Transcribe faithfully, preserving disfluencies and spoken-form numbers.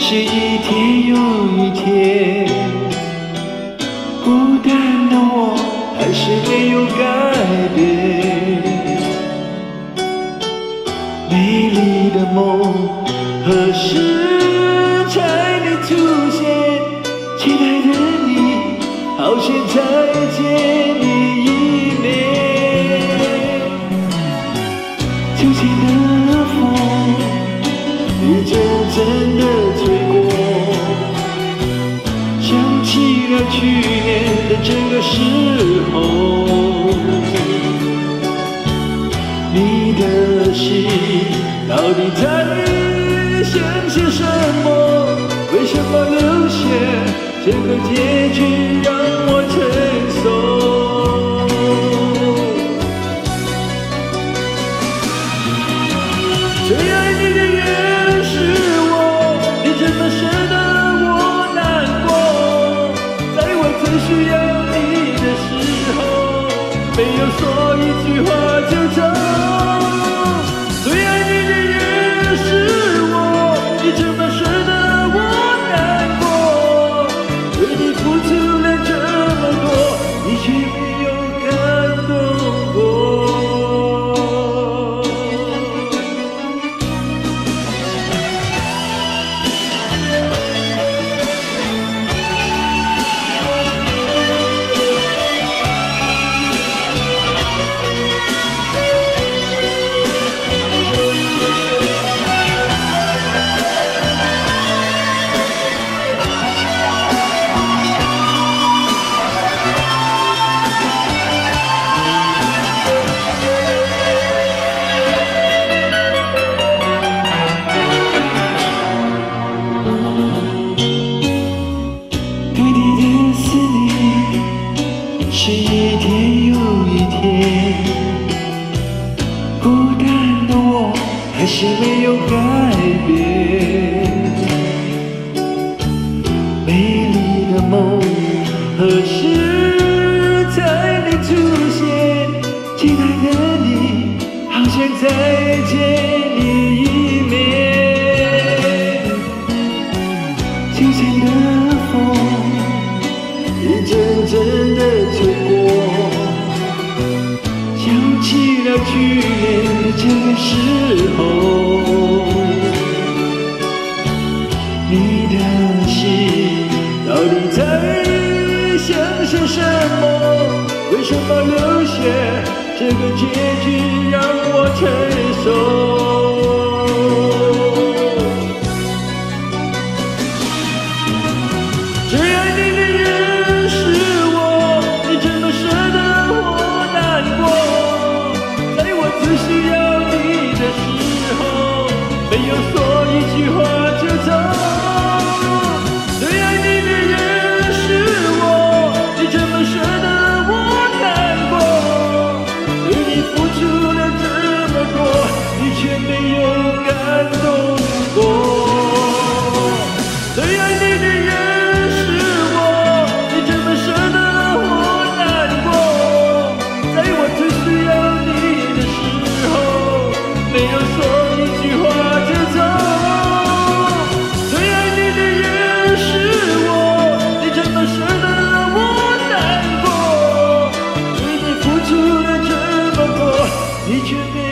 是一天又一天，孤单的我还是没有改变。美丽的梦何时才能出现？亲爱的你，好想再见你一面。秋天的风一阵阵的吹过，想起了去年的这个时候，你的心到底在想些什么？为什么留下这个结局让我承受？最爱你的人是我，你怎么舍得我难过？在我最需要你的时候，没有说一句话就走。最爱你的人是我，你怎么舍得我难过？为你付出了这么多，你却没有感动过。是一天又一天，孤单的我还是没有改变。美丽的梦何时才能出现？亲爱的你，好想再见你一面。秋天的风一阵阵的吹过，想起了去年的这个时候，你的心到底在想些什么？为什么留下这个结局让我承受？最爱你的人是我，你怎么舍得我难过？在我最需要你的时候，没有说一句话就走。最爱你的人是我，你怎么舍得我难过？为你付出了这么多，你却没有感动过。最爱你的人没有说一句话就走，最爱你的人是我，你怎么舍得我难过？为你付出了这么多，你却没